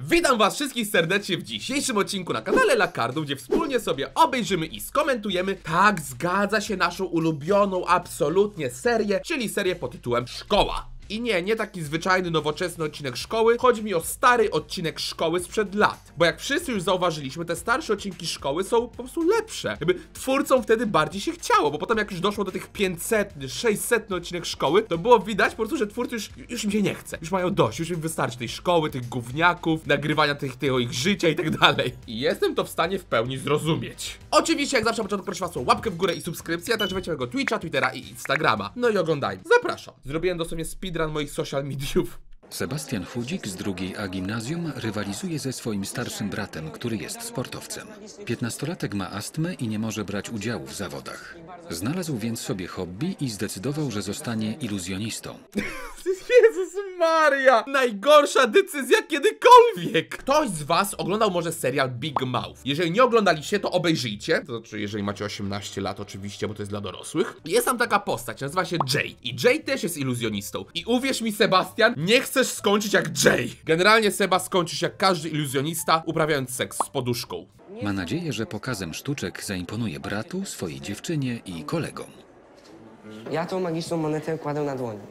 Witam was wszystkich serdecznie w dzisiejszym odcinku na kanale Lakardu, gdzie wspólnie sobie obejrzymy i skomentujemy, tak, zgadza się, naszą ulubioną absolutnie serię, czyli serię pod tytułem Szkoła. I nie taki zwyczajny, nowoczesny odcinek szkoły. Chodzi mi o stary odcinek szkoły sprzed lat. Bo jak wszyscy już zauważyliśmy, te starsze odcinki szkoły są po prostu lepsze. Jakby twórcom wtedy bardziej się chciało, bo potem jak już doszło do tych 500, 600 odcinek szkoły, to było widać po prostu, że twórcy już im się nie chce. Już mają dość, już im wystarczy tej szkoły, tych gówniaków, nagrywania tego ich życia i tak dalej. I jestem to w stanie w pełni zrozumieć. Oczywiście, jak zawsze na początku proszę was o łapkę w górę i subskrypcję, a także wejdźcie mojego Twitcha, Twittera i Instagrama. No i oglądajmy. Zapraszam. Zrobiłem dosłownie speedrun moich social mediów. Sebastian Chudzik z drugiej A gimnazjum rywalizuje ze swoim starszym bratem, który jest sportowcem. 15-latek ma astmę i nie może brać udziału w zawodach. Znalazł więc sobie hobby i zdecydował, że zostanie iluzjonistą. Jezus Maria! Najgorsza decyzja kiedykolwiek! Ktoś z was oglądał może serial Big Mouth. Jeżeli nie oglądaliście, to obejrzyjcie. To znaczy, jeżeli macie 18 lat oczywiście, bo to jest dla dorosłych. Jest tam taka postać, nazywa się Jay. I Jay też jest iluzjonistą. I uwierz mi, Sebastian, nie chcesz skończyć jak Jay. Generalnie, Seba, skończysz jak każdy iluzjonista, uprawiając seks z poduszką. Ma nadzieję, że pokazem sztuczek zaimponuje bratu, swojej dziewczynie i kolegom. Ja tą magiczną monetę kładę na dłoni.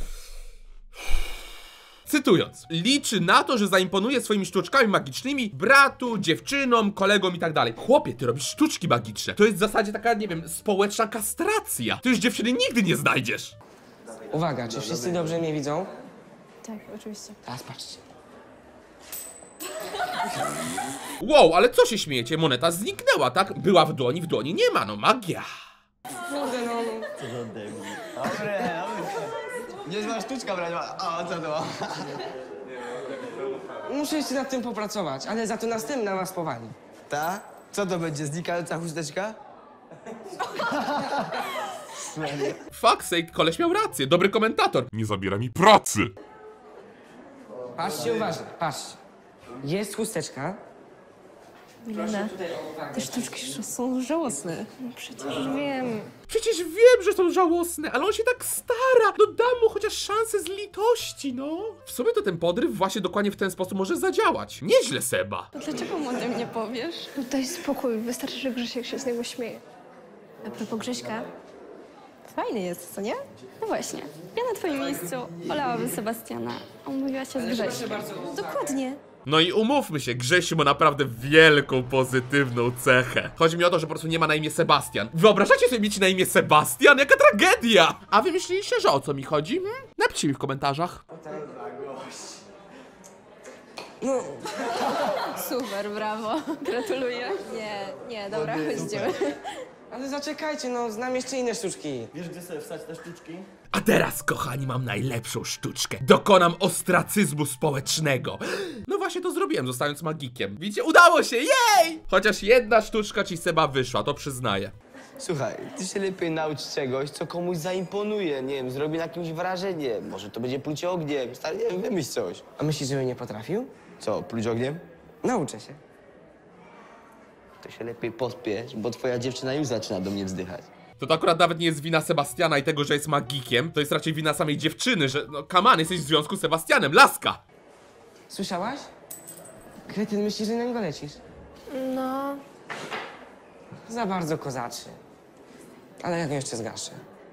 Cytując, liczy na to, że zaimponuje swoimi sztuczkami magicznymi bratu, dziewczynom, kolegom i tak dalej. Chłopie, ty robisz sztuczki magiczne. To jest w zasadzie taka, nie wiem, społeczna kastracja. Ty już dziewczyny nigdy nie znajdziesz. Uwaga, czy wszyscy dobrze mnie widzą? Tak, oczywiście. Teraz patrzcie. Wow, ale co się śmiejecie? Moneta zniknęła, tak? Była w dłoni nie ma, no magia. Kurde, no. Dobre. Niezła sztuczka, brać. O, co to? Muszę jeszcze nad tym popracować, ale za to następna was powali. Ta? Co to będzie, znikająca chusteczka? Fuck sake, koleś miał rację, dobry komentator. Nie zabiera mi pracy. Patrzcie uważnie, patrzcie. Jest chusteczka. Milena, te sztuczki są żałosne. No przecież wiem, że są żałosne, ale on się tak stara. No dam mu chociaż szansę z litości, no. W sumie to ten podryw właśnie dokładnie w ten sposób może zadziałać. Nieźle, Seba. To dlaczego mu o tym nie powiesz? No daj spokój, wystarczy, że Grzesiek się z niego śmieje. A propos Grześka, fajny jest, co nie? No właśnie, ja na twoim miejscu olałabym Sebastiana, a umówiła się z Grześkiem. Dokładnie. No i umówmy się, Grzesiu ma naprawdę wielką, pozytywną cechę. Chodzi mi o to, że po prostu nie ma na imię Sebastian. Wyobrażacie sobie mieć na imię Sebastian? Jaka tragedia! A wy myśleliście, że o co mi chodzi? Napiszcie mi w komentarzach. No, Super, brawo, gratuluję. Nie, dobra, chodźmy. ale zaczekajcie, no, znam jeszcze inne sztuczki. Wiesz, gdzie sobie wstać te sztuczki? A teraz, kochani, mam najlepszą sztuczkę. Dokonam ostracyzmu społecznego. No właśnie to zrobiłem, zostając magikiem. Widzicie, udało się, jej! Chociaż jedna sztuczka ci, Seba, wyszła, to przyznaję. Słuchaj, ty się lepiej naucz czegoś, co komuś zaimponuje, nie wiem, zrobi na kimś wrażenie. Może to będzie plucie ogniem, stary, nie wiem, wymyśl coś. A myślisz, że bym nie potrafił? Co, pluć ogniem? Nauczę się. To się lepiej pospiesz, bo twoja dziewczyna już zaczyna do mnie wzdychać. To akurat nawet nie jest wina Sebastiana i tego, że jest magikiem. To jest raczej wina samej dziewczyny, że no come on, jesteś w związku z Sebastianem, laska! Słyszałaś? Kretyn myśli, że na niego lecisz. No, Za bardzo kozaczy. Ale ja go jeszcze zgaszę.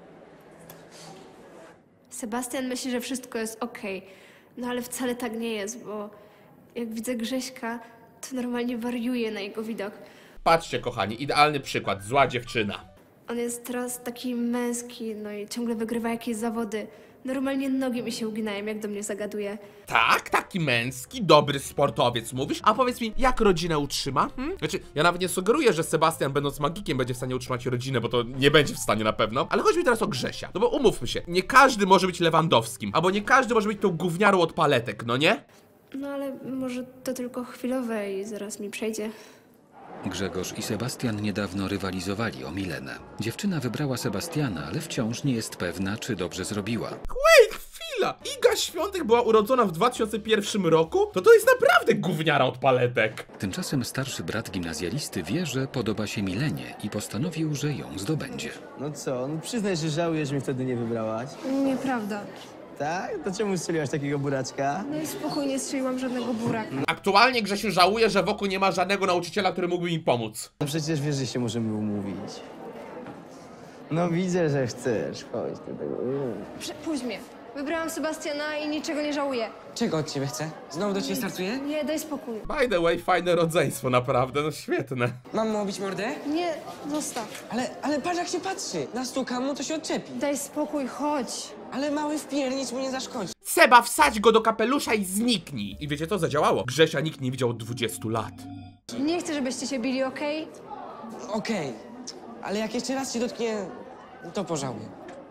Sebastian myśli, że wszystko jest okej. No ale wcale tak nie jest, bo jak widzę Grześka, to normalnie wariuję na jego widok. Patrzcie, kochani, idealny przykład, zła dziewczyna. On jest teraz taki męski, no i ciągle wygrywa jakieś zawody. Normalnie nogi mi się uginają, jak do mnie zagaduje. Tak, taki męski, dobry sportowiec mówisz? A powiedz mi, jak rodzinę utrzyma? Znaczy, ja nawet nie sugeruję, że Sebastian, będąc magikiem, będzie w stanie utrzymać rodzinę, bo to nie będzie w stanie na pewno. Ale chodzi mi teraz o Grzesia. No bo umówmy się, nie każdy może być Lewandowskim, albo nie każdy może być tą gówniarą od paletek, no nie? No ale może to tylko chwilowe i zaraz mi przejdzie. Grzegorz i Sebastian niedawno rywalizowali o Milenę. Dziewczyna wybrała Sebastiana, ale wciąż nie jest pewna, czy dobrze zrobiła. Wait, chwila! Iga Świątek była urodzona w 2001 roku? To jest naprawdę gówniara od paletek. Tymczasem starszy brat gimnazjalisty wie, że podoba się Milenie i postanowił, że ją zdobędzie. No co, no przyznaj, że żałujesz, że mnie wtedy nie wybrałaś. Nieprawda. Tak? To czemu strzeliłaś takiego buraczka? No i spokojnie, strzeliłam żadnego buraka. Aktualnie Grzesiu żałuje, że wokół nie ma żadnego nauczyciela, który mógłby im pomóc. No przecież wiesz, że się możemy umówić. No widzę, że chcesz. Chodź do tego. Pójdź mnie. Wybrałam Sebastiana i niczego nie żałuję. Czego od ciebie chcę? Znowu do ciebie startuję? Nie, daj spokój. By the way, fajne rodzeństwo, naprawdę, no świetne. Mam mu obić mordę? Nie, zostaw. Ale patrz jak się patrzy. Nastukam mu, to się odczepi. Daj spokój, chodź. Ale mały wpiernicz mu nie zaszkodzi. Seba, wsadź go do kapelusza i zniknij. I wiecie co, zadziałało. Grzesia nikt nie widział od 20 lat. Nie chcę, żebyście się bili, okej? Okej. Ale jak jeszcze raz cię dotknie, to pożałuję.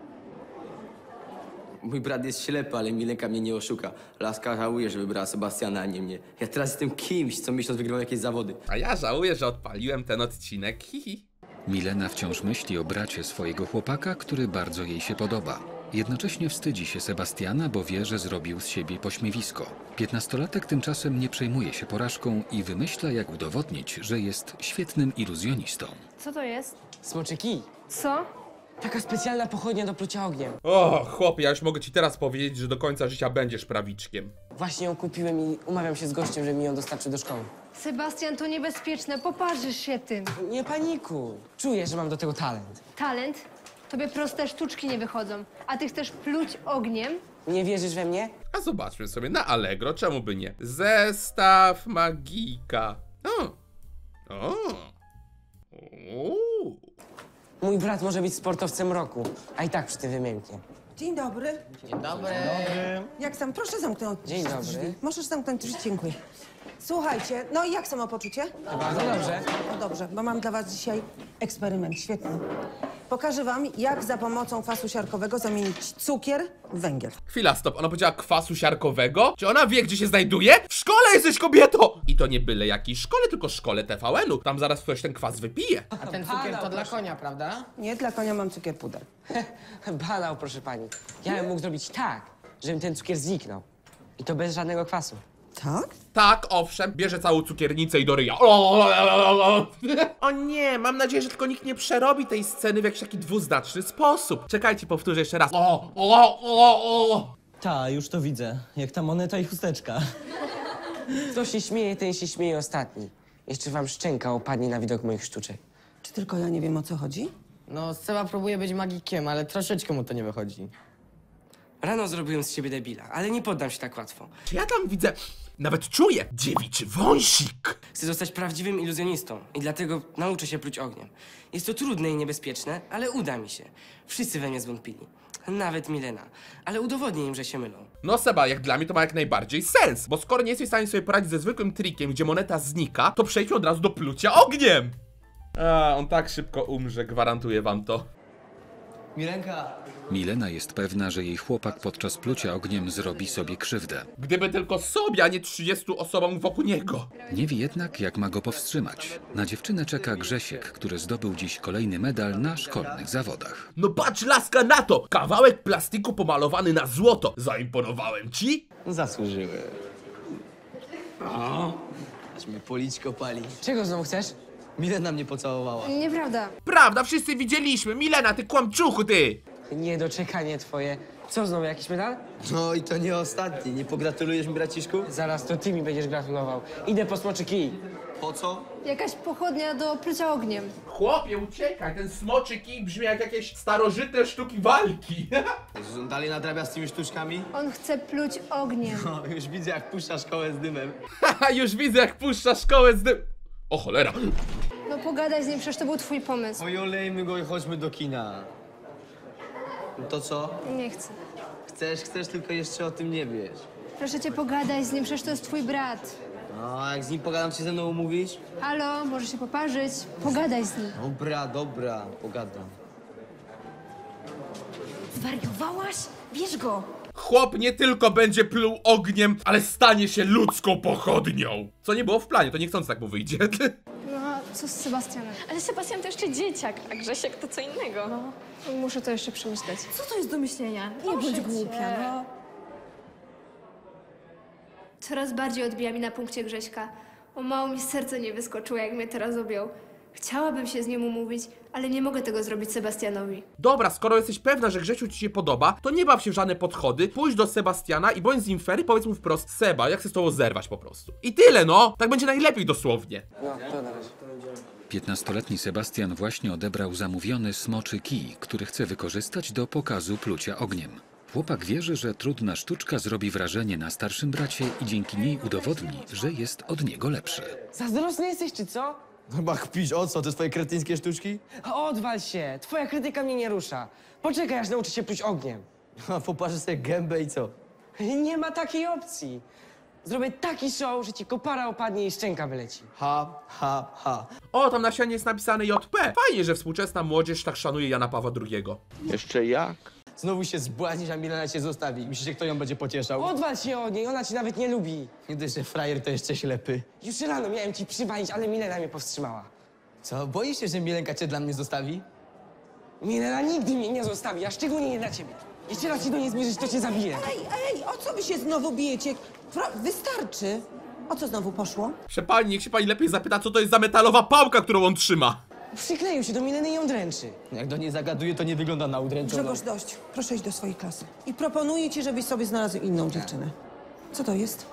Mój brat jest ślepy, ale Milenka mnie nie oszuka. Laska żałuje, że wybrała Sebastiana, a nie mnie. Ja teraz jestem kimś, co miesiąc wygrał jakieś zawody. A ja żałuję, że odpaliłem ten odcinek. Hihi. Milena wciąż myśli o bracie swojego chłopaka, który bardzo jej się podoba. Jednocześnie wstydzi się Sebastiana, bo wie, że zrobił z siebie pośmiewisko. 15-latek tymczasem nie przejmuje się porażką i wymyśla, jak udowodnić, że jest świetnym iluzjonistą. Co to jest? Smoczy kij. Co? Taka specjalna pochodnia do plucia ogniem. O, chłopie, ja już mogę ci teraz powiedzieć, że do końca życia będziesz prawiczkiem. Właśnie ją kupiłem i umawiam się z gościem, że mi ją dostarczy do szkoły. Sebastian, to niebezpieczne, poparzysz się tym. Nie panikuj. Czuję, że mam do tego talent. Talent? Tobie proste sztuczki nie wychodzą, a ty chcesz pluć ogniem? Nie wierzysz we mnie? A zobaczmy sobie na Allegro, czemu by nie? Zestaw magika. O. Mój brat może być sportowcem roku, a i tak przy tym wymięknie. Dzień dobry. Dzień dobry. Jak sam? Proszę zamknąć Dzień dobry. drzwi. Możesz zamknąć drzwi, dziękuję. Słuchajcie, no i jak samopoczucie? Bardzo dobrze. No dobrze, bo mam dla was dzisiaj eksperyment świetny. Pokażę wam, jak za pomocą kwasu siarkowego zamienić cukier w węgiel. Chwila, stop, ona powiedziała kwasu siarkowego? Czy ona wie, gdzie się znajduje? W szkole jesteś, kobieto! I to nie byle jakiej szkole, tylko szkole TVN-u. Tam zaraz ktoś ten kwas wypije. A ten cukier to dla konia, prawda? Nie, dla konia mam cukier puder. Banał, proszę pani. Ja bym mógł zrobić tak, żebym ten cukier zniknął. I to bez żadnego kwasu. Tak? Tak, owszem, bierze całą cukiernicę i do ryja. O nie, mam nadzieję, że tylko nikt nie przerobi tej sceny w jakiś taki dwuznaczny sposób. Czekajcie, powtórzę jeszcze raz. Ta, już to widzę. Jak ta moneta i chusteczka. Kto się śmieje, ten się śmieje ostatni. Jeszcze wam szczęka opadnie na widok moich sztuczek. Czy tylko ja nie wiem, o co chodzi? No, Seba próbuje być magikiem, ale troszeczkę mu to nie wychodzi. Rano zrobiłem z siebie debila, ale nie poddam się tak łatwo. Czy ja tam widzę, nawet czuję, dziewiczy wąsik. Chcę zostać prawdziwym iluzjonistą i dlatego nauczę się pluć ogniem. Jest to trudne i niebezpieczne, ale uda mi się. Wszyscy we mnie zwątpili. Nawet Milena. Ale udowodnię im, że się mylą. No Seba, jak dla mnie to ma jak najbardziej sens, bo skoro nie jesteś w stanie sobie poradzić ze zwykłym trikiem, gdzie moneta znika, to przejdźmy od razu do plucia ogniem. A, on tak szybko umrze, gwarantuję wam to. Milenka! Milena jest pewna, że jej chłopak podczas plucia ogniem zrobi sobie krzywdę. Gdyby tylko sobie, a nie 30 osobom wokół niego. Nie wie jednak, jak ma go powstrzymać. Na dziewczynę czeka Grzesiek, który zdobył dziś kolejny medal na szkolnych zawodach. No patrz, laska, na to! Kawałek plastiku pomalowany na złoto. Zaimponowałem ci? Zasłużyły. O, aż mnie policzko pali. Czego znowu chcesz? Milena mnie pocałowała. Nieprawda. Prawda, wszyscy widzieliśmy. Milena, ty kłamczuchu, ty! Niedoczekanie twoje. Co znowu, jakiś medal? No i to nie ostatni. Nie pogratulujesz mi, braciszku? Zaraz to ty mi będziesz gratulował. Idę po smoczy kij. Po co? Jakaś pochodnia do plucia ogniem. Chłopie, uciekaj, ten smoczy kij brzmi jak jakieś starożytne sztuki walki. Jezus, on dalej nadrabia z tymi sztuczkami? On chce pluć ogniem. No, już widzę, jak puszcza szkołę z dymem. Haha, już widzę, jak puszcza szkołę z dym... O cholera. No pogadaj z nim, przecież to był twój pomysł. Oj, olejmy go i chodźmy do kina. No to co? Nie chcę. Chcesz, tylko jeszcze o tym nie wiesz. Proszę cię, pogadaj z nim, przecież to jest twój brat. No, a jak z nim pogadam, czy ze mną umówisz? Halo, może się poparzyć? Pogadaj z nim. Dobra, pogadam. Zwariowałaś? Bierz go. Chłop nie tylko będzie pluł ogniem, ale stanie się ludzką pochodnią. Co nie było w planie, to niechcący tak mu wyjdzie. No, a co z Sebastianem? Ale Sebastian to jeszcze dzieciak, a Grzesiek to co innego. No, muszę to jeszcze przemyśleć. Co to jest do myślenia? Nie bądź głupia, no. Coraz bardziej odbija mi na punkcie Grześka. O mało mi serce nie wyskoczyło, jak mnie teraz objął. Chciałabym się z nim umówić, ale nie mogę tego zrobić Sebastianowi. Dobra, skoro jesteś pewna, że Grzesiu ci się podoba, to nie baw się w żadne podchody, pójdź do Sebastiana i bądź z nim fair i powiedz mu wprost: Seba, ja chcę z tobą zerwać po prostu. I tyle, no! Tak będzie najlepiej dosłownie. No, to na razie. 15-letni Sebastian właśnie odebrał zamówiony smoczy kij, który chce wykorzystać do pokazu plucia ogniem. Chłopak wierzy, że trudna sztuczka zrobi wrażenie na starszym bracie i dzięki niej udowodni, że jest od niego lepszy. Zazdrosny jesteś, czy co? Chyba kpisz, o co, te twoje kretyńskie sztuczki? Odwal się, twoja krytyka mnie nie rusza. Poczekaj, aż nauczę się pluć ogniem. A poparzę sobie gębę i co? Nie ma takiej opcji. Zrobię taki show, że ci kopara opadnie i szczęka wyleci. Ha, ha, ha. O, tam na ścianie jest napisane JP. Fajnie, że współczesna młodzież tak szanuje Jana Pawła II. Jeszcze jak? Znowu się zbłaźnisz, a Milena cię zostawi. Myślicie, kto ją będzie pocieszał? Odwal się od niej, ona ci nawet nie lubi. Nie dość, że frajer to jeszcze ślepy. Już rano miałem ci przywalić, ale Milena mnie powstrzymała. Co, boisz się, że Milenka cię dla mnie zostawi? Milena nigdy mnie nie zostawi, a szczególnie nie dla ciebie. Jeszcze raz się do niej zbliżysz, to cię zabiję. Ej, o co wy się znowu bijecie? Wystarczy. O co znowu poszło? Proszę pani, niech się pani lepiej zapyta, co to jest za metalowa pałka, którą on trzyma. Przykleił się do Mileny i ją dręczy. Jak do niej zagaduje, to nie wygląda na udręczoną. Grzegorz, dość. Proszę iść do swojej klasy. I proponuję ci, żebyś sobie znalazł inną dziewczynę. Co to jest?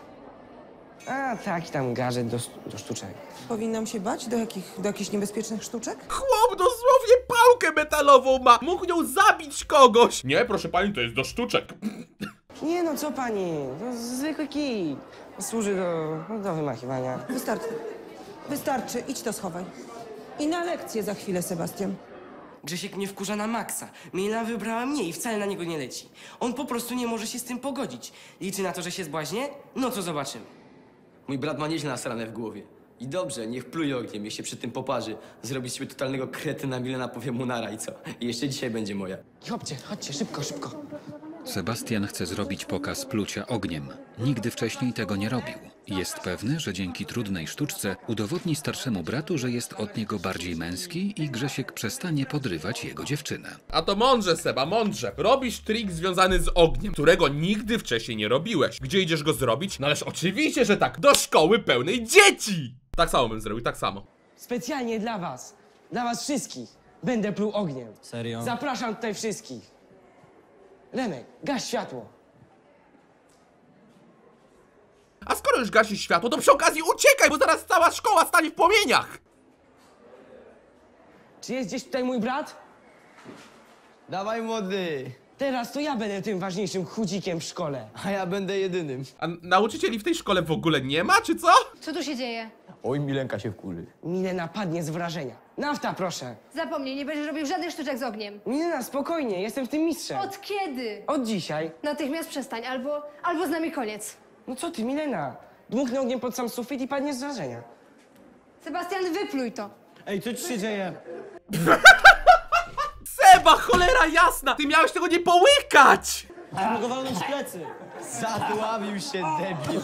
A, taki tam gadżet do sztuczek. Powinnam się bać do jakichś niebezpiecznych sztuczek? Chłop dosłownie pałkę metalową ma. Mógł nią zabić kogoś. Nie, proszę pani, to jest do sztuczek. Nie no, co pani? To zwykły kij. Służy do wymachiwania. Wystarczy. Wystarczy. Idź to schowaj. I na lekcję za chwilę, Sebastian. Grzesiek mnie wkurza na maksa. Milena wybrała mnie i wcale na niego nie leci. On po prostu nie może się z tym pogodzić. Liczy na to, że się zbłaźnie? No to zobaczymy. Mój brat ma nieźle nasrane w głowie. I dobrze, niech pluje ogniem, niech się przy tym poparzy. Zrobić sobie totalnego kretyna, Milena powie mu nara i co? I jeszcze dzisiaj będzie moja. Chodźcie, szybko, szybko. Sebastian chce zrobić pokaz plucia ogniem. Nigdy wcześniej tego nie robił. Jest pewny, że dzięki trudnej sztuczce udowodni starszemu bratu, że jest od niego bardziej męski i Grzesiek przestanie podrywać jego dziewczynę. A to mądrze, Seba, mądrze. Robisz trik związany z ogniem, którego nigdy wcześniej nie robiłeś. Gdzie idziesz go zrobić? No ależ oczywiście, że tak. Do szkoły pełnej dzieci! Tak samo bym zrobił, tak samo. Specjalnie dla was wszystkich, będę pluł ogniem. Serio? Zapraszam tutaj wszystkich. Remek, gaś światło. A skoro już gasi światło, to przy okazji uciekaj, bo zaraz cała szkoła stanie w płomieniach! Czy jest gdzieś tutaj mój brat? Dawaj, młody! Teraz to ja będę tym ważniejszym chudzikiem w szkole. A ja będę jedynym. A nauczycieli w tej szkole w ogóle nie ma, czy co? Co tu się dzieje? Oj, Milenka się wkurzy. Milena padnie z wrażenia. Nafta, proszę. Zapomnij, nie będziesz robił żadnych sztuczek z ogniem. Milena, spokojnie, jestem w tym mistrzem. Od kiedy? Od dzisiaj. Natychmiast przestań, albo z nami koniec. No co ty, Milena? Dmuchnę ogniem pod sam sufit i padnie z wrażenia. Sebastian, wypluj to. Ej, co ci się dzieje? Seba, cholera jasna! Ty miałeś tego nie połykać! Mogę walnąć w plecy. Zadławił się, debil.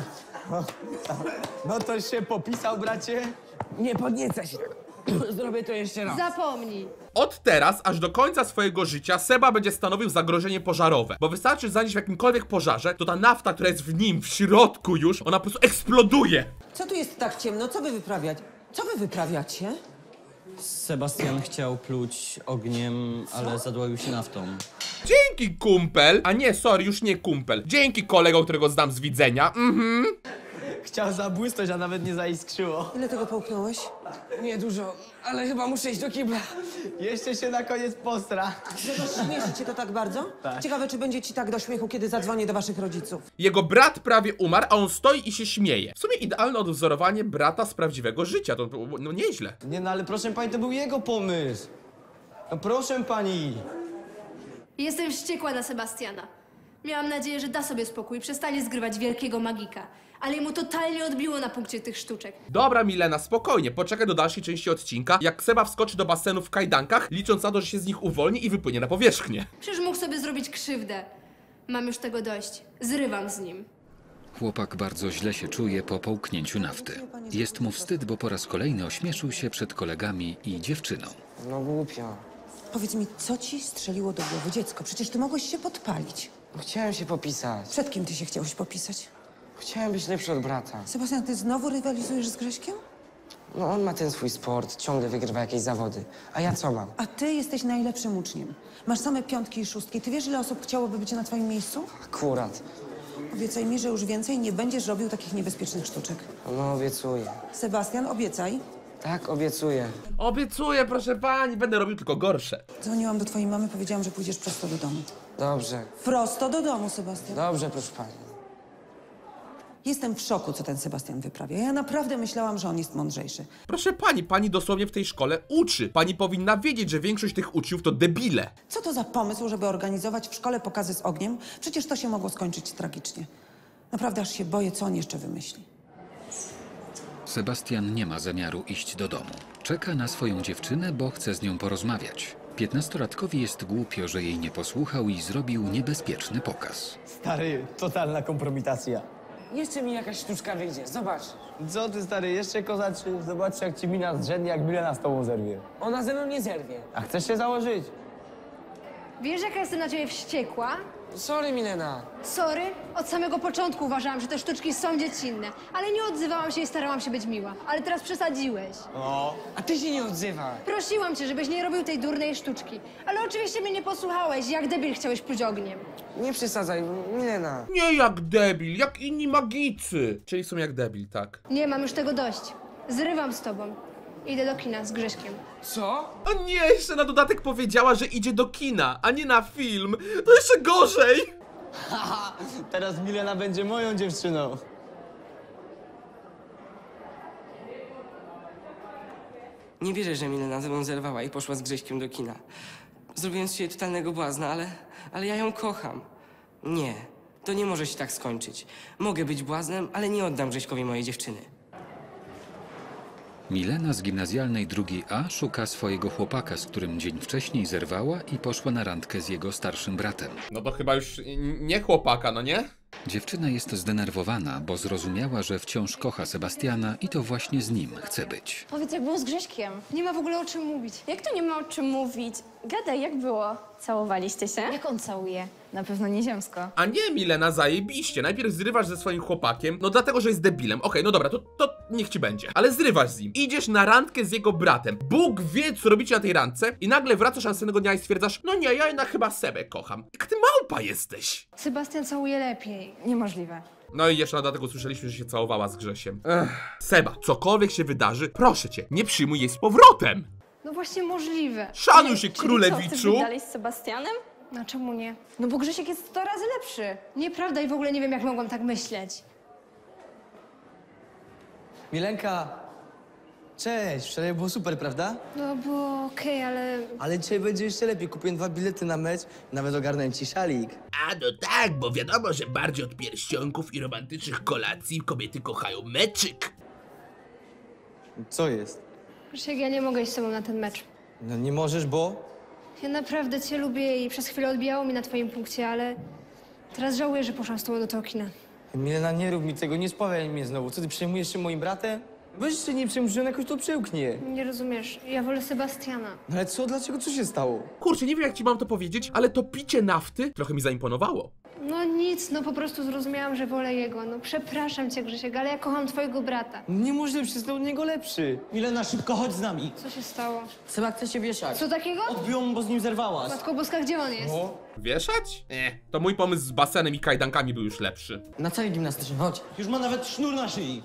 No to się popisał, bracie? Nie podniecaj się. Zrobię to jeszcze raz. Zapomnij. Od teraz, aż do końca swojego życia, Seba będzie stanowił zagrożenie pożarowe. Bo wystarczy zanieść w jakimkolwiek pożarze, to ta nafta, która jest w nim, w środku już, ona po prostu eksploduje. Co tu jest tak ciemno? Co wy wyprawiacie? Sebastian chciał pluć ogniem, ale zadławił się naftą. Dzięki, kumpel. A nie, sorry, już nie kumpel. Dzięki kolego, którego znam z widzenia. Chciał zabłysnąć, a nawet nie zaiskrzyło. Ile tego połknąłeś? Nie dużo, ale chyba muszę iść do kibla. Jeszcze się na koniec postra. Śmieszy cię to tak bardzo? Tak. Ciekawe, czy będzie ci tak do śmiechu, kiedy zadzwonię do waszych rodziców. Jego brat prawie umarł, a on stoi i się śmieje. W sumie idealne odwzorowanie brata z prawdziwego życia. To no nieźle. Nie no, ale proszę pani, to był jego pomysł. No proszę pani. Jestem wściekła na Sebastiana. Miałam nadzieję, że da sobie spokój i przestanie zgrywać wielkiego magika. Ale mu totalnie odbiło na punkcie tych sztuczek. Dobra, Milena, spokojnie. Poczekaj do dalszej części odcinka, jak Seba wskoczy do basenu w kajdankach, licząc na to, że się z nich uwolni i wypłynie na powierzchnię. Przecież mógł sobie zrobić krzywdę. Mam już tego dość. Zrywam z nim. Chłopak bardzo źle się czuje po połknięciu nafty. Jest mu wstyd, bo po raz kolejny ośmieszył się przed kolegami i dziewczyną. No głupio. Powiedz mi, co ci strzeliło do głowy, dziecko? Przecież ty mogłeś się podpalić. Chciałem się popisać. Przed kim ty się chciałeś popisać? Chciałem być lepszy od brata. Sebastian, ty znowu rywalizujesz z Grześkiem? No on ma ten swój sport, ciągle wygrywa jakieś zawody. A ja co mam? A ty jesteś najlepszym uczniem. Masz same piątki i szóstki. Ty wiesz, ile osób chciałoby być na twoim miejscu? Akurat. Obiecaj mi, że już więcej nie będziesz robił takich niebezpiecznych sztuczek. No obiecuję. Sebastian, obiecaj. Tak, obiecuję. Obiecuję, proszę pani, będę robił tylko gorsze. Dzwoniłam do twojej mamy, powiedziałam, że pójdziesz prosto do domu. Dobrze. Prosto do domu, Sebastian. Dobrze, proszę pani. Jestem w szoku, co ten Sebastian wyprawia. Ja naprawdę myślałam, że on jest mądrzejszy. Proszę pani, pani dosłownie w tej szkole uczy. Pani powinna wiedzieć, że większość tych uczniów to debile. Co to za pomysł, żeby organizować w szkole pokazy z ogniem? Przecież to się mogło skończyć tragicznie. Naprawdę aż się boję, co on jeszcze wymyśli. Sebastian nie ma zamiaru iść do domu. Czeka na swoją dziewczynę, bo chce z nią porozmawiać. 15-latkowi jest głupio, że jej nie posłuchał i zrobił niebezpieczny pokaz. Stary, totalna kompromitacja. Jeszcze mi jakaś sztuczka wyjdzie, zobacz. Co ty, stary, jeszcze kozaczy? Zobacz, jak ci mina zrzednie, jak Milena z tobą zerwie. Ona ze mną nie zerwie. A chcesz się założyć? Wiesz, jaka jestem na ciebie wściekła? Sorry, Milena. Sorry, od samego początku uważałam, że te sztuczki są dziecinne, ale nie odzywałam się i starałam się być miła. Ale teraz przesadziłeś. A ty się nie odzywaj. Prosiłam cię, żebyś nie robił tej durnej sztuczki, ale oczywiście mnie nie posłuchałeś, jak debil chciałeś pluć ogniem. Nie przesadzaj, Milena. Nie jak debil, jak inni magicy. Czyli są jak debil, tak. Nie, mam już tego dość. Zrywam z tobą. Idę do kina z Grześkiem. Co? A nie, jeszcze na dodatek powiedziała, że idzie do kina, a nie na film. To jeszcze gorzej. Haha, teraz Milena będzie moją dziewczyną. Nie wierzę, że Milena ze mną zerwała i poszła z Grześkiem do kina. Zrobiłem z siebie totalnego błazna, ale ja ją kocham. Nie, to nie może się tak skończyć. Mogę być błaznem, ale nie oddam Grześkowi mojej dziewczyny. Milena z gimnazjalnej drugiej A szuka swojego chłopaka, z którym dzień wcześniej zerwała i poszła na randkę z jego starszym bratem. No to chyba już nie chłopaka, no nie? Dziewczyna jest zdenerwowana, bo zrozumiała, że wciąż kocha Sebastiana i to właśnie z nim chce być. Powiedz, jak było z Grześkiem. Nie ma w ogóle o czym mówić. Jak to nie ma o czym mówić? Gadaj, jak było? Całowaliście się? Jak on całuje? Na pewno nie ziemsko. A nie, Milena, zajebiście. Najpierw zrywasz ze swoim chłopakiem, no dlatego, że jest debilem. Okej, no dobra, to niech ci będzie. Ale zrywasz z nim. Idziesz na randkę z jego bratem. Bóg wie, co robicie na tej randce i nagle wracasz następnego dnia i stwierdzasz, no nie, ja jednak chyba Sebę kocham. Jak ty małpa jesteś. Sebastian całuje lepiej. Niemożliwe. No i jeszcze na dodatek usłyszeliśmy, że się całowała z Grzesiem. Seba, cokolwiek się wydarzy, proszę cię, nie przyjmuj jej z powrotem. No właśnie możliwe. Szanuj się, Czyli co, królewiczu. chcesz być dalej z Sebastianem? No czemu nie? No bo Grzesiek jest 100 razy lepszy. Nieprawda i w ogóle nie wiem, jak mogłam tak myśleć. Milenka, cześć, wczoraj było super, prawda? No było okej, ale... Ale dzisiaj będzie jeszcze lepiej. Kupiłem 2 bilety na mecz, nawet ogarnąłem ci szalik. A no tak, bo wiadomo, że bardziej od pierścionków i romantycznych kolacji kobiety kochają meczyk. Co jest? Grzesiek, ja nie mogę iść z tobą na ten mecz. No nie możesz, bo... Ja naprawdę cię lubię i przez chwilę odbijało mi na twoim punkcie, ale... Teraz żałuję, że poszłam z tobą do tego kina. Milena, nie rób mi tego, nie spławiaj mnie znowu. Co, ty przejmujesz się moim bratem? Weź się nie przejmuj, że on jakoś to przełknie. Nie rozumiesz, ja wolę Sebastiana. No ale co, dlaczego, co się stało? Kurczę, nie wiem jak ci mam to powiedzieć, ale to picie nafty trochę mi zaimponowało. No nic, no po prostu zrozumiałam, że wolę jego. No przepraszam cię, Grzesiek, ale ja kocham twojego brata. Niemożliwe, przecież od niego lepszy. Milena, szybko chodź z nami. Co się stało? Seba chce się wieszać. Co takiego? Odbiło mu, bo z nim zerwałaś. Matko Boska, gdzie on jest? Wieszać? Nie. To mój pomysł z basenem i kajdankami był już lepszy. Na całej gimnastycznej, chodź. Już ma nawet sznur na szyi.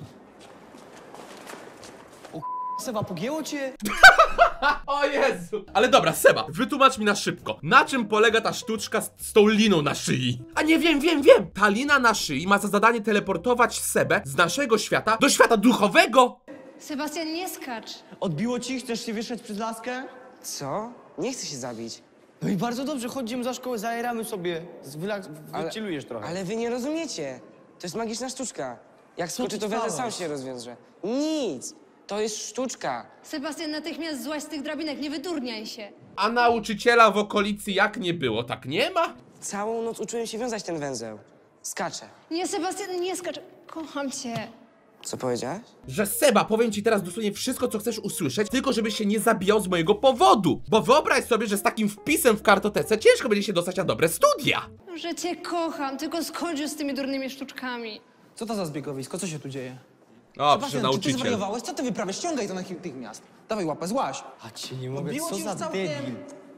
Seba, pogięło cię? O Jezu! Ale dobra, Seba, wytłumacz mi na szybko. Na czym polega ta sztuczka z tą liną na szyi? A nie, wiem! Ta lina na szyi ma za zadanie teleportować Sebę z naszego świata do świata duchowego! Sebastian, nie skacz. Odbiło ci? Chcesz się wieszać przez laskę? Co? Nie chcę się zabić. No i bardzo dobrze, chodźmy za szkołę, zajeramy sobie. Wychillujesz trochę. Ale wy nie rozumiecie. To jest magiczna sztuczka. Jak skoczy, to węzeł sam się rozwiąże. Nic. To jest sztuczka. Sebastian, natychmiast złaź z tych drabinek, nie wydurniaj się. A nauczyciela w okolicy jak nie było, tak nie ma? Całą noc uczyłem się wiązać ten węzeł. Skaczę. Nie, Sebastian, nie skacz. Kocham cię. Co powiedziałeś? Że Seba, powiem ci teraz dosłownie wszystko, co chcesz usłyszeć, tylko żebyś się nie zabijał z mojego powodu. Bo wyobraź sobie, że z takim wpisem w kartotece ciężko będzie się dostać na dobre studia. Że cię kocham, tylko skończ już z tymi durnymi sztuczkami. Co to za zbiegowisko? Co się tu dzieje? O, Sebastian, przyszedł czy ty nauczyciel. zwariowałeś? Co ty wyprawiasz? Ściągaj to natychmiast. Dawaj łapę, złaź. A cię nie mogę, Odbiło co ci za już całkiem. debil.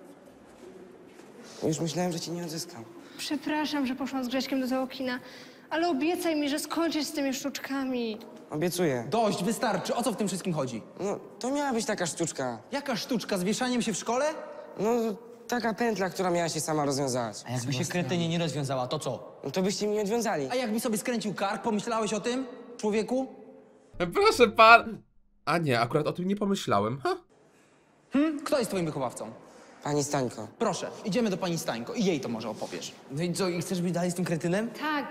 Już myślałem, że cię nie odzyskam. Przepraszam, że poszłam z Grześkiem do tego kina, ale obiecaj mi, że skończysz z tymi sztuczkami. Obiecuję. Dość, wystarczy. O co w tym wszystkim chodzi? No, to miała być taka sztuczka. Jaka sztuczka? Z wieszaniem się w szkole? No, taka pętla, która miała się sama rozwiązać. A jakby się kretynie nie rozwiązała, to co? No to byście mi nie odwiązali. A jakby sobie skręcił kark, pomyślałeś o tym, człowieku? Proszę pan... A nie, akurat o tym nie pomyślałem. Ha? Kto jest twoim wychowawcą? Pani Stańko. Proszę, idziemy do pani Stańko i jej to może opowiesz. No i co, i chcesz być dalej z tym kretynem? Tak.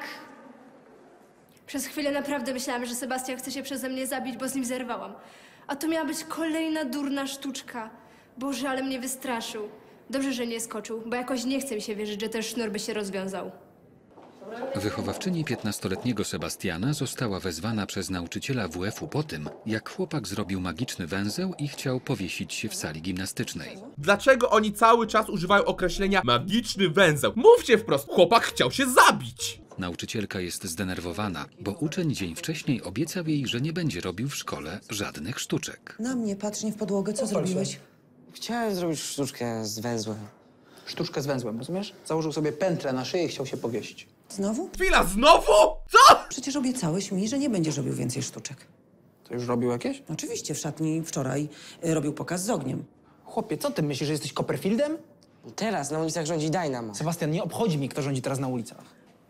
Przez chwilę naprawdę myślałam, że Sebastian chce się przeze mnie zabić, bo z nim zerwałam. A to miała być kolejna durna sztuczka. Boże, ale mnie wystraszył. Dobrze, że nie skoczył, bo jakoś nie chce mi się wierzyć, że ten sznur by się rozwiązał. Wychowawczyni 15-letniego Sebastiana została wezwana przez nauczyciela WF-u po tym, jak chłopak zrobił magiczny węzeł i chciał powiesić się w sali gimnastycznej. Dlaczego oni cały czas używają określenia magiczny węzeł? Mówcie wprost, chłopak chciał się zabić! Nauczycielka jest zdenerwowana, bo uczeń dzień wcześniej obiecał jej, że nie będzie robił w szkole żadnych sztuczek. Na mnie, patrz nie w podłogę, co zrobiłeś? Chciałem zrobić sztuczkę z węzłem. Sztuczkę z węzłem, rozumiesz? Założył sobie pętlę na szyję i chciał się powiesić. Znowu? Chwila, znowu? Co? Przecież obiecałeś mi, że nie będziesz robił więcej sztuczek. To już robił jakieś? Oczywiście, w szatni wczoraj robił pokaz z ogniem. Chłopie, co ty myślisz, że jesteś Copperfieldem? Teraz na ulicach rządzi Dynamo. Sebastian, nie obchodzi mnie, kto rządzi teraz na ulicach.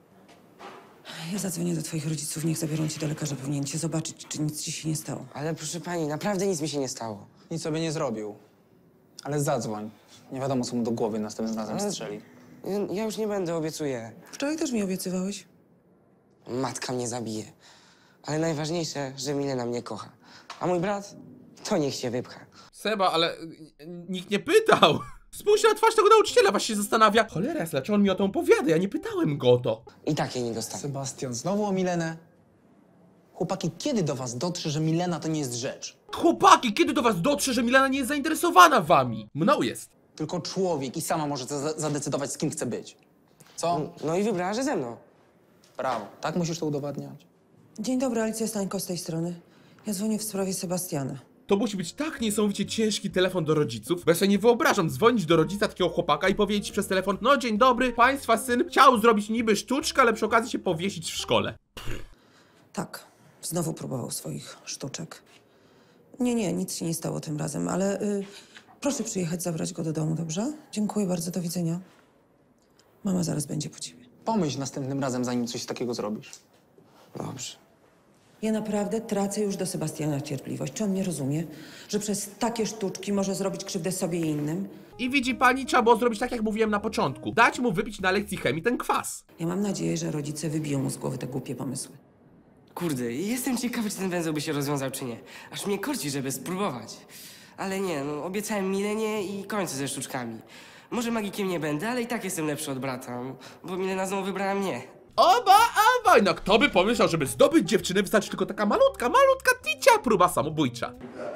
Ja zadzwonię do twoich rodziców, niech zabiorą cię do lekarza. Powinien cię zobaczyć, czy nic ci się nie stało. Ale proszę pani, naprawdę nic mi się nie stało. Nic sobie nie zrobił. Ale zadzwoń. Nie wiadomo, co mu do głowy następnym razem strzeli. Ja już nie będę, obiecuję. Wczoraj też mi obiecywałeś. Matka mnie zabije. Ale najważniejsze, że Milena mnie kocha. A mój brat, to niech się wypcha. Seba, ale nikt nie pytał. Spójrz na twarz tego nauczyciela, właśnie się zastanawia. Cholera, dlaczego on mi o tym opowiada? Ja nie pytałem go o to. I tak jej nie dostanę. Sebastian, znowu o Milenę? Chłopaki, kiedy do was dotrze, że Milena to nie jest rzecz? Chłopaki, kiedy do was dotrze, że Milena nie jest zainteresowana wami? Mną jest. Tylko człowiek i sama może zadecydować, z kim chce być. Co? No i wybrała, że ze mną. Brawo. Tak musisz to udowadniać. Dzień dobry, Alicja Stańko z tej strony. Ja dzwonię w sprawie Sebastiana. To musi być tak niesamowicie ciężki telefon do rodziców, bo ja sobie nie wyobrażam dzwonić do rodzica takiego chłopaka i powiedzieć przez telefon: no dzień dobry, państwa syn chciał zrobić niby sztuczkę, ale przy okazji się powiesić w szkole. Tak, znowu próbował swoich sztuczek. Nie, nic się nie stało tym razem, ale proszę przyjechać, zabrać go do domu, dobrze? Dziękuję bardzo, do widzenia. Mama zaraz będzie po ciebie. Pomyśl następnym razem, zanim coś takiego zrobisz. Dobrze. Ja naprawdę tracę już do Sebastiana cierpliwość. Czy on nie rozumie, że przez takie sztuczki może zrobić krzywdę sobie i innym? I widzi pani, trzeba było zrobić tak, jak mówiłem na początku. Dać mu wypić na lekcji chemii ten kwas. Ja mam nadzieję, że rodzice wybiją mu z głowy te głupie pomysły. Kurde, jestem ciekawy, czy ten węzeł by się rozwiązał, czy nie. Aż mnie korci, żeby spróbować. Ale nie, no obiecałem Milenie i kończę ze sztuczkami. Może magikiem nie będę, ale i tak jestem lepszy od brata, bo Milena znowu wybrała mnie. Oba! No kto by pomyślał, żeby zdobyć dziewczynę wystarczy tylko taka malutka ticia próba samobójcza.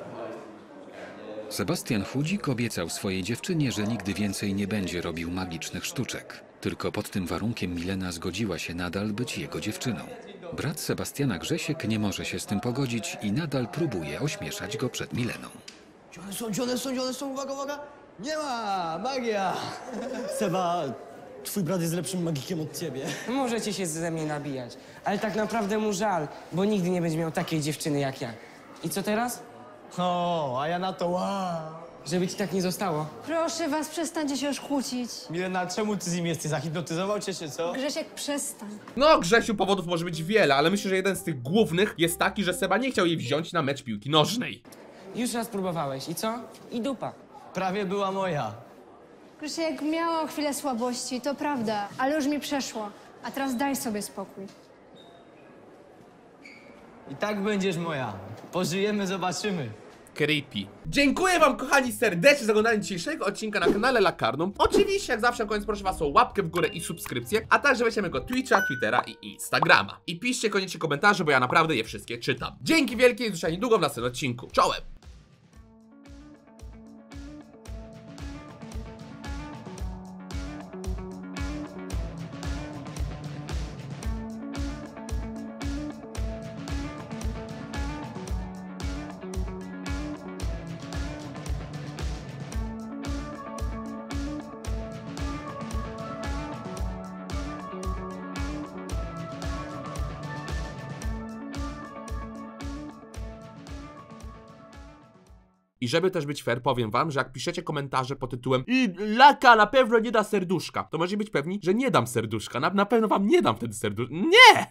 Sebastian Chudzik obiecał swojej dziewczynie, że nigdy więcej nie będzie robił magicznych sztuczek. Tylko pod tym warunkiem Milena zgodziła się nadal być jego dziewczyną. Brat Sebastiana Grzesiek nie może się z tym pogodzić i nadal próbuje ośmieszać go przed Mileną. Gdzie one są, uwaga! Nie ma! Magia! Seba, twój brat jest lepszym magikiem od ciebie. Możecie się ze mnie nabijać, ale tak naprawdę mu żal, bo nigdy nie będzie miał takiej dziewczyny jak ja. I co teraz? O, a ja na to wow. Żeby ci tak nie zostało. Proszę was, przestańcie się już kłócić. Milena, czemu ty z nim jesteś? Zahipnotyzował cię, czy co? Grzesiek, przestań. No, Grzesiu, powodów może być wiele, ale myślę, że jeden z tych głównych jest taki, że Seba nie chciał jej wziąć na mecz piłki nożnej. Już raz próbowałeś i co? I dupa. Prawie była moja. Grzesiek, miałam chwilę słabości, to prawda, ale już mi przeszło. A teraz daj sobie spokój. I tak będziesz moja. Pożyjemy, zobaczymy. Creepy. Dziękuję wam, kochani, serdecznie za oglądanie dzisiejszego odcinka na kanale Lakarnum. Oczywiście, jak zawsze na koniec proszę was o łapkę w górę i subskrypcję, a także weźmiemy go Twitcha, Twittera i Instagrama. I piszcie koniecznie komentarze, bo ja naprawdę je wszystkie czytam. Dzięki wielkie i do zobaczenia niedługo w następnym odcinku. Czołem! I żeby też być fair, powiem wam, że jak piszecie komentarze pod tytułem Laka na pewno nie da serduszka, to możecie być pewni, że nie dam serduszka. Na pewno wam nie dam wtedy serduszka. Nie!